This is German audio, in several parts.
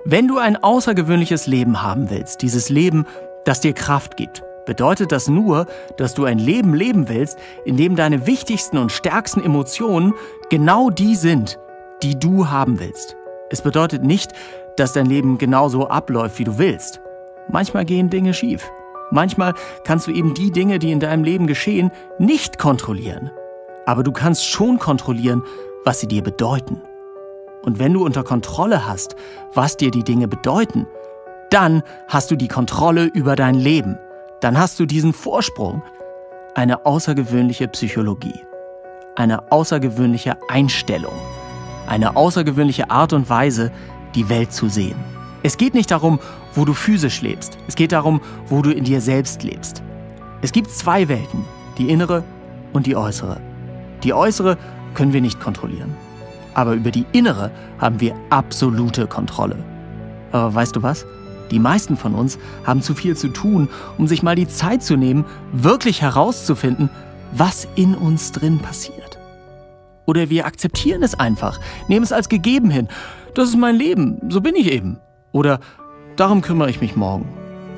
Wenn du ein außergewöhnliches Leben haben willst, dieses Leben, das dir Kraft gibt, bedeutet das nur, dass du ein Leben leben willst, in dem deine wichtigsten und stärksten Emotionen genau die sind, die du haben willst. Es bedeutet nicht, dass dein Leben genauso abläuft, wie du willst. Manchmal gehen Dinge schief. Manchmal kannst du eben die Dinge, die in deinem Leben geschehen, nicht kontrollieren. Aber du kannst schon kontrollieren, was sie dir bedeuten. Und wenn du unter Kontrolle hast, was dir die Dinge bedeuten, dann hast du die Kontrolle über dein Leben. Dann hast du diesen Vorsprung. Eine außergewöhnliche Psychologie. Eine außergewöhnliche Einstellung. Eine außergewöhnliche Art und Weise, die Welt zu sehen. Es geht nicht darum, wo du physisch lebst. Es geht darum, wo du in dir selbst lebst. Es gibt zwei Welten, die innere und die äußere. Die äußere können wir nicht kontrollieren. Aber über die innere haben wir absolute Kontrolle. Aber weißt du was? Die meisten von uns haben zu viel zu tun, um sich mal die Zeit zu nehmen, wirklich herauszufinden, was in uns drin passiert. Oder wir akzeptieren es einfach, nehmen es als gegeben hin. Das ist mein Leben, so bin ich eben. Oder darum kümmere ich mich morgen.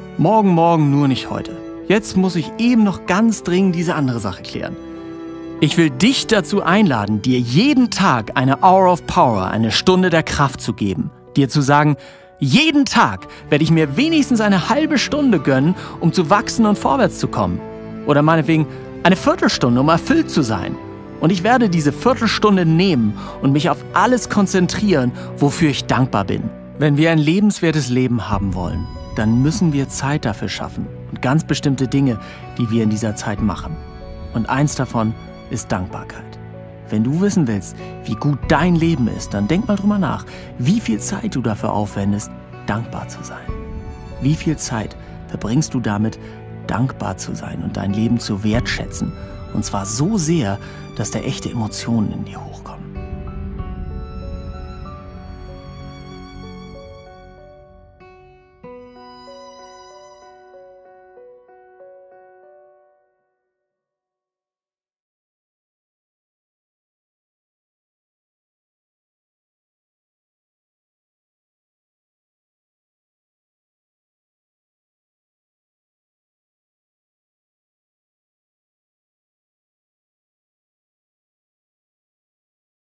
Morgen, nur nicht heute. Jetzt muss ich eben noch ganz dringend diese andere Sache klären. Ich will dich dazu einladen, dir jeden Tag eine Hour of Power, eine Stunde der Kraft zu geben. Dir zu sagen, jeden Tag werde ich mir wenigstens eine halbe Stunde gönnen, um zu wachsen und vorwärts zu kommen. Oder meinetwegen eine Viertelstunde, um erfüllt zu sein. Und ich werde diese Viertelstunde nehmen und mich auf alles konzentrieren, wofür ich dankbar bin. Wenn wir ein lebenswertes Leben haben wollen, dann müssen wir Zeit dafür schaffen und ganz bestimmte Dinge, die wir in dieser Zeit machen. Und eins davon ist Dankbarkeit. Wenn du wissen willst, wie gut dein Leben ist, dann denk mal drüber nach, wie viel Zeit du dafür aufwendest, dankbar zu sein. Wie viel Zeit verbringst du damit, dankbar zu sein und dein Leben zu wertschätzen? Und zwar so sehr, dass da echte Emotionen in dir hochkommen.